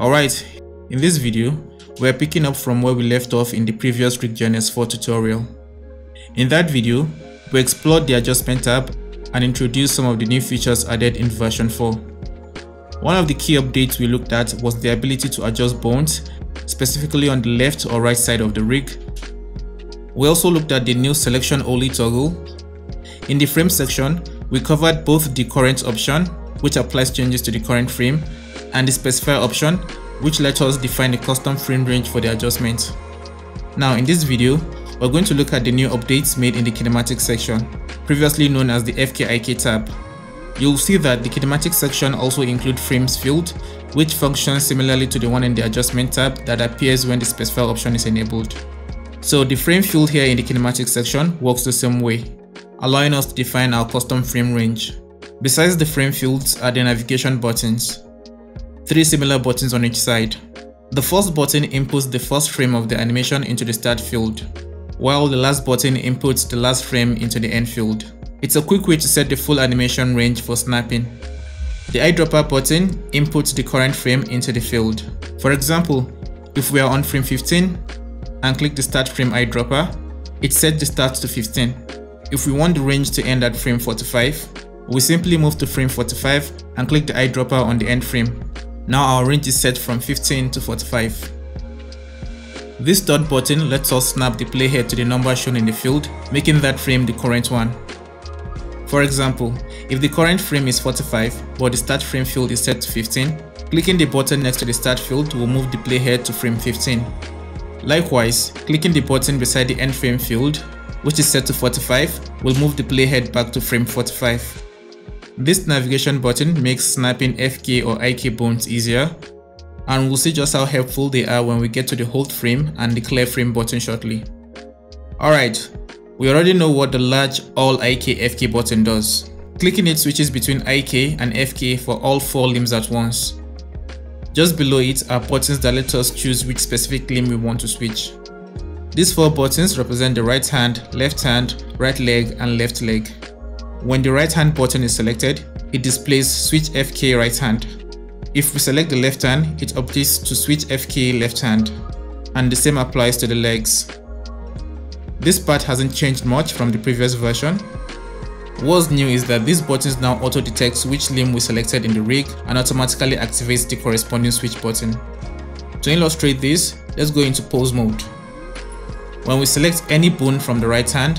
Alright, in this video, we're picking up from where we left off in the previous Rig-GNS 4 tutorial. In that video, we explored the adjustment tab and introduced some of the new features added in version 4. One of the key updates we looked at was the ability to adjust bones, specifically on the left or right side of the rig. We also looked at the new selection only toggle. In the frame section, we covered both the current option, which applies changes to the current frame, and the specifier option, which lets us define a custom frame range for the adjustment. Now in this video, we're going to look at the new updates made in the Kinematics section, previously known as the FKIK tab. You'll see that the Kinematics section also includes frames field, which functions similarly to the one in the adjustment tab that appears when the specifier option is enabled. So the frame field here in the Kinematics section works the same way, allowing us to define our custom frame range. Besides the frame fields are the navigation buttons. 3 similar buttons on each side. The first button inputs the first frame of the animation into the start field, while the last button inputs the last frame into the end field. It's a quick way to set the full animation range for snapping. The eyedropper button inputs the current frame into the field. For example, if we are on frame 15 and click the start frame eyedropper, it sets the start to 15. If we want the range to end at frame 45, we simply move to frame 45 and click the eyedropper on the end frame. Now our range is set from 15 to 45. This third button lets us snap the playhead to the number shown in the field, making that frame the current one. For example, if the current frame is 45 but the start frame field is set to 15, clicking the button next to the start field will move the playhead to frame 15. Likewise, clicking the button beside the end frame field, which is set to 45, will move the playhead back to frame 45. This navigation button makes snapping FK or IK bones easier, and we'll see just how helpful they are when we get to the hold frame and the clear frame button shortly. Alright, we already know what the large all IK FK button does. Clicking it switches between IK and FK for all 4 limbs at once. Just below it are buttons that let us choose which specific limb we want to switch. These 4 buttons represent the right hand, right leg, and left leg. When the right hand button is selected, it displays switch FK right hand. If we select the left hand, it updates to switch FK left hand, and the same applies to the legs. This part hasn't changed much from the previous version. What's new is that these buttons now auto detect which limb we selected in the rig and automatically activates the corresponding switch button. To illustrate this, let's go into pose mode. When we select any bone from the right hand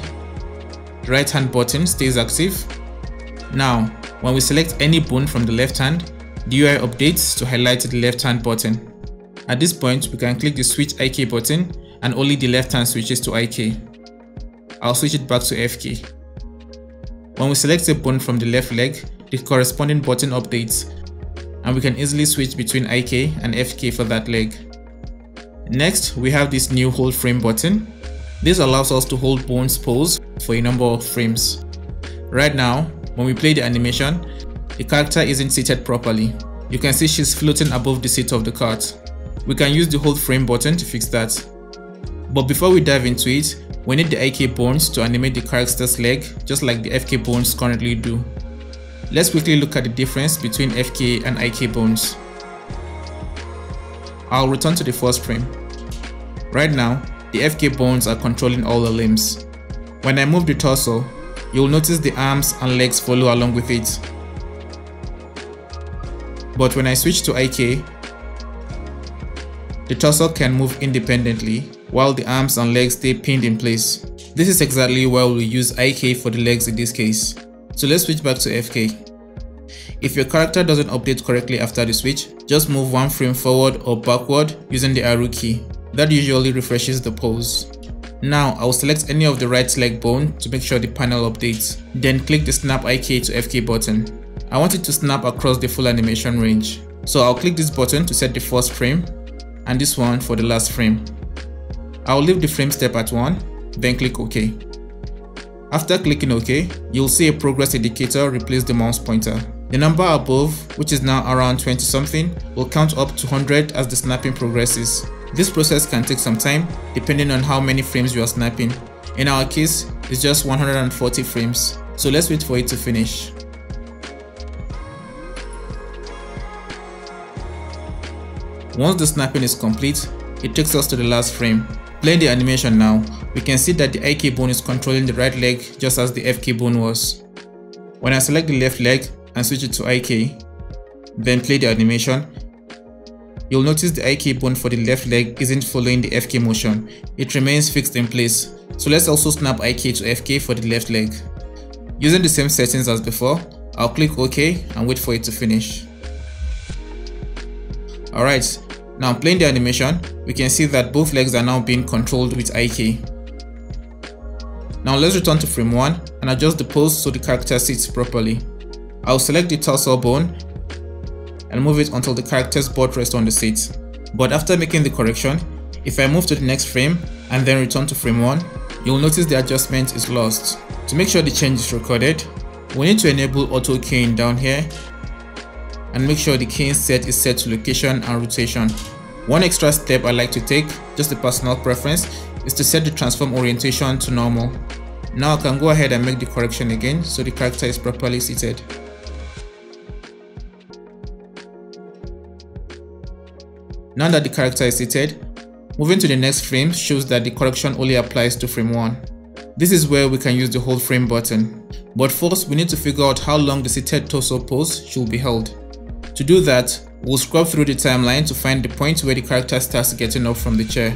button stays active. Now, when we select any bone from the left hand, the UI updates to highlight the left hand button. At this point, we can click the switch IK button and only the left hand switches to IK. I'll switch it back to FK. When we select a bone from the left leg, the corresponding button updates, and we can easily switch between IK and FK for that leg. Next, we have this new hold frame button. This allows us to hold bones pose for a number of frames. Right now, when we play the animation, the character isn't seated properly. You can see she's floating above the seat of the cart. We can use the hold frame button to fix that. But before we dive into it, we need the IK bones to animate the character's leg, just like the FK bones currently do. Let's quickly look at the difference between FK and IK bones. I'll return to the first frame. Right now, the FK bones are controlling all the limbs. When I move the torso, you'll notice the arms and legs follow along with it. But when I switch to IK, the torso can move independently while the arms and legs stay pinned in place. This is exactly why we use IK for the legs in this case. So let's switch back to FK. If your character doesn't update correctly after the switch, just move 1 frame forward or backward using the arrow key. That usually refreshes the pose. Now I'll select any of the right leg bone to make sure the panel updates. Then click the snap IK to FK button. I want it to snap across the full animation range. So I'll click this button to set the first frame and this one for the last frame. I'll leave the frame step at 1, then click OK. After clicking OK, you'll see a progress indicator replace the mouse pointer. The number above, which is now around 20 something, will count up to 100 as the snapping progresses. This process can take some time depending on how many frames you are snapping. In our case, it's just 140 frames. So let's wait for it to finish. Once the snapping is complete, it takes us to the last frame. Playing the animation now, we can see that the IK bone is controlling the right leg just as the FK bone was. When I select the left leg and switch it to IK, then play the animation, you'll notice the IK bone for the left leg isn't following the FK motion. It remains fixed in place. So let's also snap IK to FK for the left leg. Using the same settings as before, I'll click OK and wait for it to finish. Alright, now playing the animation, we can see that both legs are now being controlled with IK. Now let's return to frame 1 and adjust the pose so the character sits properly. I'll select the torso bone and move it until the character's butt rests on the seat. But after making the correction, if I move to the next frame and then return to frame 1, you'll notice the adjustment is lost. To make sure the change is recorded, we need to enable auto keying down here and make sure the keying set is set to location and rotation. One extra step I like to take, just a personal preference, is to set the transform orientation to normal. Now I can go ahead and make the correction again so the character is properly seated. Now that the character is seated, moving to the next frame shows that the correction only applies to frame 1. This is where we can use the hold frame button. But first, we need to figure out how long the seated torso pose should be held. To do that, we'll scrub through the timeline to find the point where the character starts getting up from the chair.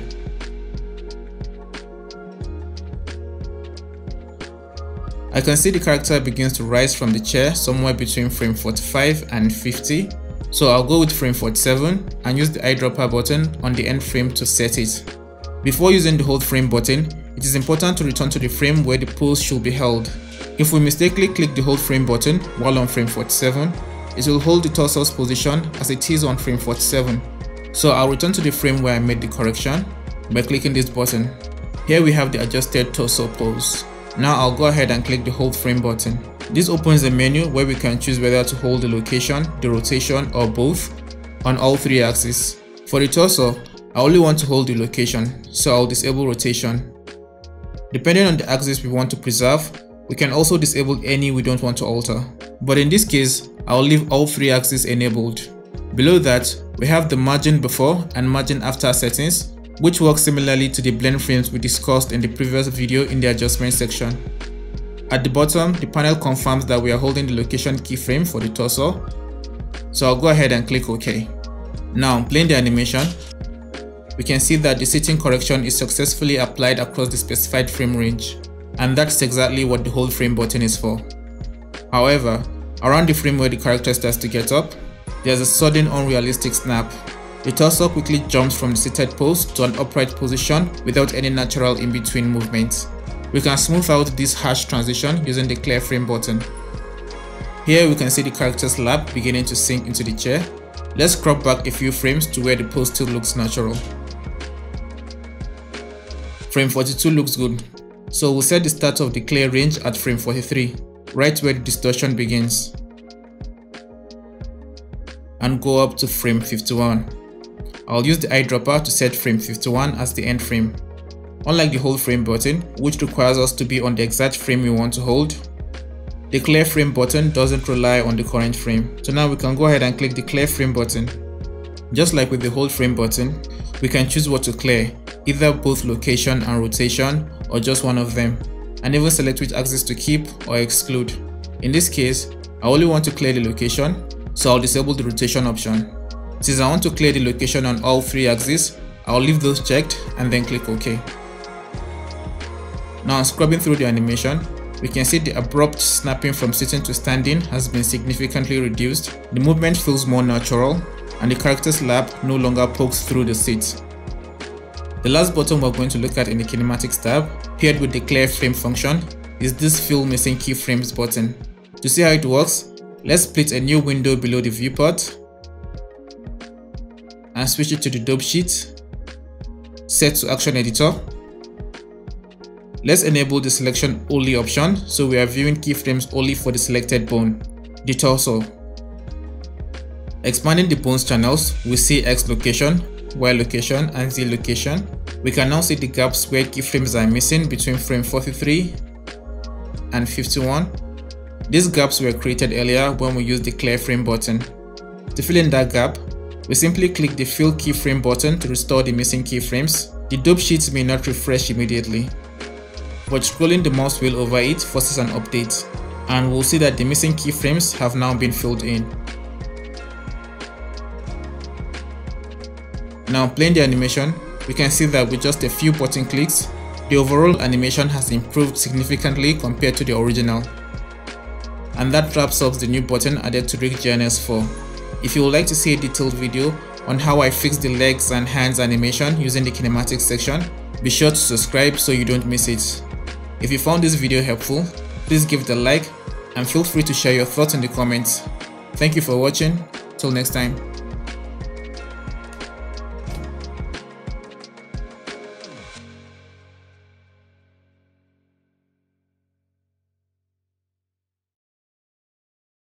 I can see the character begins to rise from the chair somewhere between frame 45 and 50. So I'll go with frame 47 and use the eyedropper button on the end frame to set it. Before using the hold frame button, it is important to return to the frame where the pose should be held. If we mistakenly click the hold frame button while on frame 47, it will hold the torso's position as it is on frame 47. So I'll return to the frame where I made the correction by clicking this button. Here we have the adjusted torso pose. Now I'll go ahead and click the hold frame button. This opens a menu where we can choose whether to hold the location, the rotation, or both on all 3 axes. For the torso, I only want to hold the location, so I'll disable rotation. Depending on the axis we want to preserve, we can also disable any we don't want to alter. But in this case, I'll leave all 3 axes enabled. Below that, we have the margin before and margin after settings, which works similarly to the blend frames we discussed in the previous video in the adjustment section. At the bottom, the panel confirms that we are holding the location keyframe for the torso, so I'll go ahead and click OK. Now, playing the animation, we can see that the seating correction is successfully applied across the specified frame range, and that's exactly what the hold frame button is for. However, around the frame where the character starts to get up, there's a sudden unrealistic snap. The torso quickly jumps from the seated pose to an upright position without any natural in-between movements. We can smooth out this harsh transition using the clear frame button. Here we can see the character's lap beginning to sink into the chair. Let's crop back a few frames to where the pose still looks natural. Frame 42 looks good, so we'll set the start of the clear range at frame 43, right where the distortion begins, and go up to frame 51. I'll use the eyedropper to set frame 51 as the end frame. Unlike the hold frame button, which requires us to be on the exact frame we want to hold, the clear frame button doesn't rely on the current frame. So now we can go ahead and click the clear frame button. Just like with the hold frame button, we can choose what to clear, either both location and rotation or just one of them, and even select which axis to keep or exclude. In this case, I only want to clear the location, so I'll disable the rotation option. Since I want to clear the location on all 3 axes, I'll leave those checked and then click OK. Now scrubbing through the animation, we can see the abrupt snapping from sitting to standing has been significantly reduced, the movement feels more natural, and the character's lap no longer pokes through the seat. The last button we're going to look at in the Kinematics tab, paired with the clear frame function, is this fill missing keyframes button. To see how it works, let's split a new window below the viewport and switch it to the dope sheet, set to action editor. Let's enable the selection only option so we are viewing keyframes only for the selected bone, the torso. Expanding the bones channels, we see X location, Y location, and Z location. We can now see the gaps where keyframes are missing between frame 43 and 51. These gaps were created earlier when we used the clear frame button. To fill in that gap, We simply click the Fill Keyframe button to restore the missing keyframes. The dope sheet may not refresh immediately, but scrolling the mouse wheel over it forces an update, and we'll see that the missing keyframes have now been filled in. Now playing the animation, we can see that with just a few button clicks, the overall animation has improved significantly compared to the original. And that wraps up the new button added to Rig-GNS 4. If you would like to see a detailed video on how I fix the legs and hands animation using the kinematics section, be sure to subscribe so you don't miss it. If you found this video helpful, please give it a like and feel free to share your thoughts in the comments. Thank you for watching. Till next time.